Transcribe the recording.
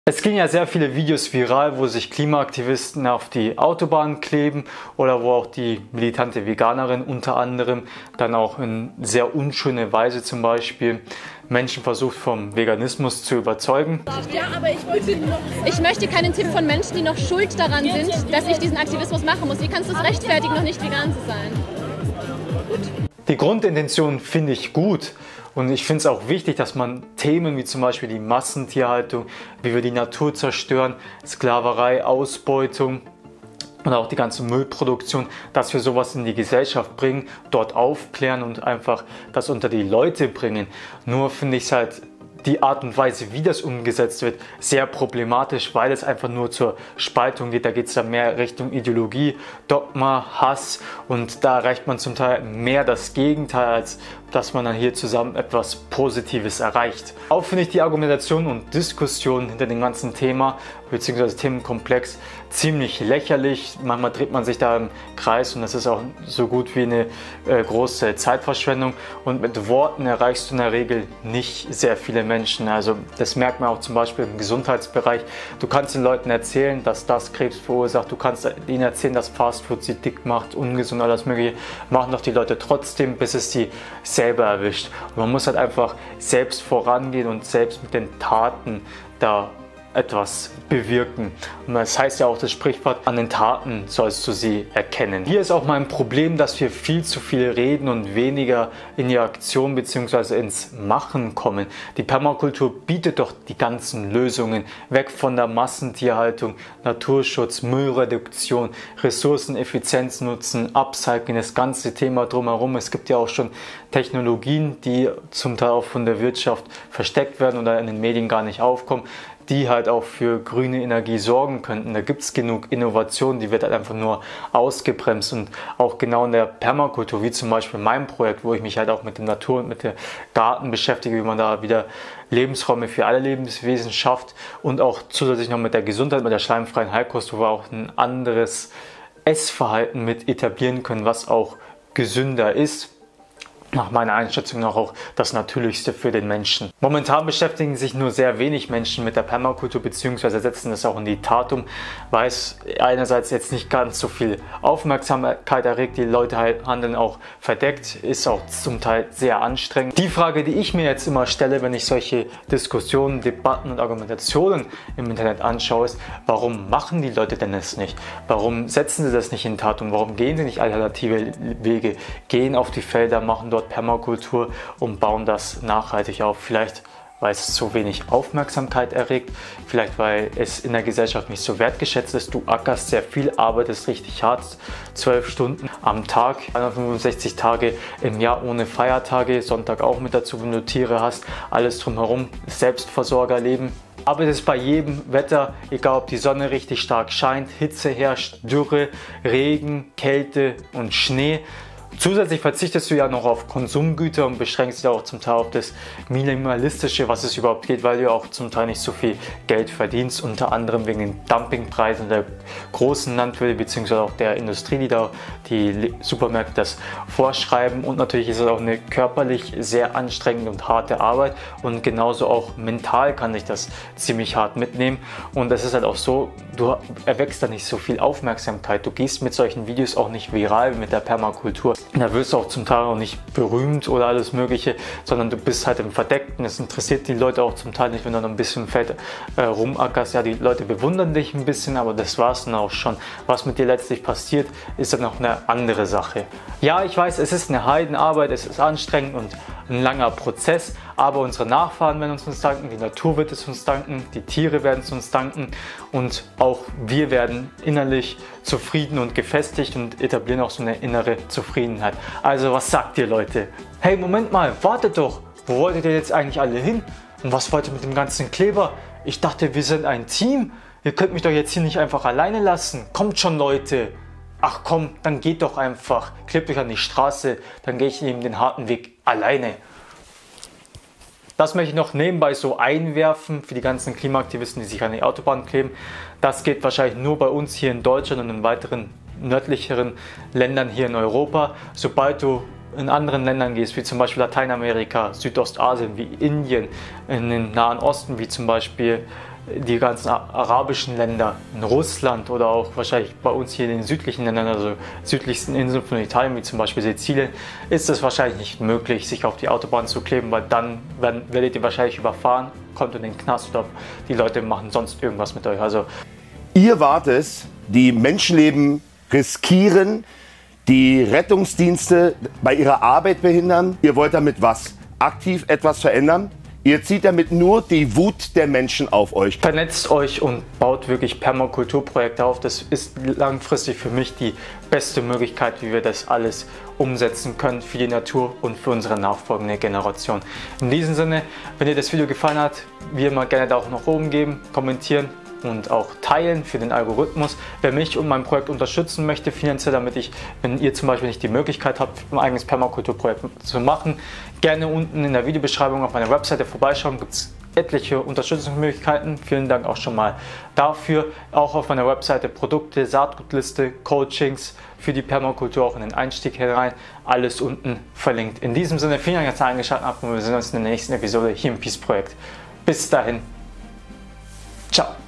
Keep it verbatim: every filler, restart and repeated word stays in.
Es gehen ja sehr viele Videos viral, wo sich Klimaaktivisten auf die Autobahn kleben oder wo auch die militante Veganerin unter anderem dann auch in sehr unschöne Weise zum Beispiel Menschen versucht vom Veganismus zu überzeugen. Ja, aber ich wollte noch... Ich möchte keinen Tipp von Menschen, die noch schuld daran sind, dass ich diesen Aktivismus machen muss. Wie kannst du es rechtfertigen, noch nicht vegan zu sein? Gut. Die Grundintention finde ich gut. Und ich finde es auch wichtig, dass man Themen wie zum Beispiel die Massentierhaltung, wie wir die Natur zerstören, Sklaverei, Ausbeutung und auch die ganze Müllproduktion, dass wir sowas in die Gesellschaft bringen, dort aufklären und einfach das unter die Leute bringen. Nur finde ich es halt die Art und Weise, wie das umgesetzt wird, sehr problematisch, weil es einfach nur zur Spaltung geht. Da geht es dann mehr Richtung Ideologie, Dogma, Hass und da erreicht man zum Teil mehr das Gegenteil, als dass man dann hier zusammen etwas Positives erreicht. Auch finde ich die Argumentation und Diskussion hinter dem ganzen Thema bzw. Themenkomplex ziemlich lächerlich. Manchmal dreht man sich da im Kreis und das ist auch so gut wie eine äh, große Zeitverschwendung. Und mit Worten erreichst du in der Regel nicht sehr viele Menschen. Also das merkt man auch zum Beispiel im Gesundheitsbereich. Du kannst den Leuten erzählen, dass das Krebs verursacht. Du kannst ihnen erzählen, dass Fastfood sie dick macht, ungesund, alles mögliche. Machen doch die Leute trotzdem, bis es sie selber erwischt. Und man muss halt einfach selbst vorangehen und selbst mit den Taten da etwas bewirken. Und das heißt ja auch das Sprichwort, an den Taten sollst du sie erkennen. Hier ist auch mein Problem, dass wir viel zu viel reden und weniger in die Aktion bzw. ins Machen kommen. Die Permakultur bietet doch die ganzen Lösungen, weg von der Massentierhaltung, Naturschutz, Müllreduktion, Ressourceneffizienz nutzen, Upcycling, das ganze Thema drumherum. Es gibt ja auch schon Technologien, die zum Teil auch von der Wirtschaft versteckt werden oder in den Medien gar nicht aufkommen, die halt auch für grüne Energie sorgen könnten. Da gibt es genug Innovationen, die wird halt einfach nur ausgebremst. Und auch genau in der Permakultur, wie zum Beispiel mein Projekt, wo ich mich halt auch mit der Natur und mit dem Garten beschäftige, wie man da wieder Lebensräume für alle Lebenswesen schafft und auch zusätzlich noch mit der Gesundheit, mit der schleimfreien Heilkost, wo wir auch ein anderes Essverhalten mit etablieren können, was auch gesünder ist. Nach meiner Einschätzung auch das Natürlichste für den Menschen. Momentan beschäftigen sich nur sehr wenig Menschen mit der Permakultur bzw. setzen das auch in die Tat um, weil es einerseits jetzt nicht ganz so viel Aufmerksamkeit erregt, die Leute handeln auch verdeckt, ist auch zum Teil sehr anstrengend. Die Frage, die ich mir jetzt immer stelle, wenn ich solche Diskussionen, Debatten und Argumentationen im Internet anschaue, ist, warum machen die Leute denn das nicht? Warum setzen sie das nicht in Tat um? Warum gehen sie nicht alternative Wege, gehen auf die Felder, machen dort Permakultur und bauen das nachhaltig auf. Vielleicht, weil es zu wenig Aufmerksamkeit erregt, vielleicht, weil es in der Gesellschaft nicht so wertgeschätzt ist. Du ackerst sehr viel, arbeitest richtig hart, zwölf Stunden am Tag, hundertfünfundsechzig Tage im Jahr ohne Feiertage, Sonntag auch mit dazu, wenn du Tiere hast, alles drumherum, Selbstversorgerleben. Arbeitest bei jedem Wetter, egal ob die Sonne richtig stark scheint, Hitze herrscht, Dürre, Regen, Kälte und Schnee. Zusätzlich verzichtest du ja noch auf Konsumgüter und beschränkst dich auch zum Teil auf das Minimalistische, was es überhaupt geht, weil du auch zum Teil nicht so viel Geld verdienst, unter anderem wegen den Dumpingpreisen der großen Landwirte bzw. auch der Industrie, die da die Supermärkte das vorschreiben. Und natürlich ist es auch eine körperlich sehr anstrengende und harte Arbeit und genauso auch mental kann dich das ziemlich hart mitnehmen. Und es ist halt auch so, du erweckst da nicht so viel Aufmerksamkeit. Du gehst mit solchen Videos auch nicht viral wie mit der Permakultur. Da wirst du auch zum Teil auch nicht berühmt oder alles mögliche, sondern du bist halt im Verdeckten. Es interessiert die Leute auch zum Teil nicht, wenn du noch ein bisschen im Feld äh, rumackerst. Ja, die Leute bewundern dich ein bisschen, aber das war es dann auch schon. Was mit dir letztlich passiert, ist dann noch eine andere Sache. Ja, ich weiß, es ist eine Heidenarbeit, es ist anstrengend und ein langer Prozess, aber unsere Nachfahren werden uns, uns danken, die Natur wird es uns danken, die Tiere werden es uns danken und auch wir werden innerlich zufrieden und gefestigt und etablieren auch so eine innere Zufriedenheit. Also was sagt ihr, Leute? Hey, Moment mal, wartet doch, wo wolltet ihr jetzt eigentlich alle hin? Und was wollt ihr mit dem ganzen Kleber? Ich dachte, wir sind ein Team. Ihr könnt mich doch jetzt hier nicht einfach alleine lassen. Kommt schon, Leute. Ach komm, dann geht doch einfach. Klebt euch an die Straße, dann gehe ich eben den harten Weg alleine. Das möchte ich noch nebenbei so einwerfen für die ganzen Klimaaktivisten, die sich an die Autobahn kleben. Das geht wahrscheinlich nur bei uns hier in Deutschland und in weiteren nördlicheren Ländern hier in Europa. Sobald du in anderen Ländern gehst, wie zum Beispiel Lateinamerika, Südostasien, wie Indien, in den Nahen Osten, wie zum Beispiel die ganzen arabischen Länder, in Russland oder auch wahrscheinlich bei uns hier in den südlichen Ländern, also südlichsten Inseln von Italien, wie zum Beispiel Sizilien, ist es wahrscheinlich nicht möglich, sich auf die Autobahn zu kleben, weil dann werden, werdet ihr wahrscheinlich überfahren, kommt in den Knast oder die Leute machen sonst irgendwas mit euch. Also ihr wart es, die Menschenleben riskieren, die Rettungsdienste bei ihrer Arbeit behindern. Ihr wollt damit was? Aktiv etwas verändern? Ihr zieht damit nur die Wut der Menschen auf euch. Vernetzt euch und baut wirklich Permakulturprojekte auf. Das ist langfristig für mich die beste Möglichkeit, wie wir das alles umsetzen können für die Natur und für unsere nachfolgende Generation. In diesem Sinne, wenn dir das Video gefallen hat, wie immer gerne da auch nach oben geben, kommentieren und auch teilen für den Algorithmus. Wer mich und mein Projekt unterstützen möchte finanziell, damit ich, wenn ihr zum Beispiel nicht die Möglichkeit habt, ein eigenes Permakulturprojekt zu machen, gerne unten in der Videobeschreibung auf meiner Webseite vorbeischauen. Gibt es etliche Unterstützungsmöglichkeiten. Vielen Dank auch schon mal dafür. Auch auf meiner Webseite Produkte, Saatgutliste, Coachings für die Permakultur, auch in den Einstieg herein. Alles unten verlinkt. In diesem Sinne, vielen Dank, dass ihr eingeschaltet habt und wir sehen uns in der nächsten Episode hier im Peace Projekt. Bis dahin. Ciao.